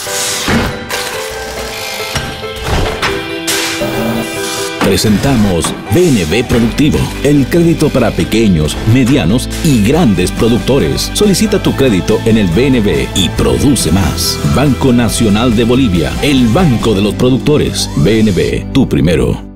Presentamos BNB Productivo, el crédito para pequeños, medianos y grandes productores. Solicita tu crédito en el BNB y produce más. Banco Nacional de Bolivia, el banco de los productores. BNB, tu primero.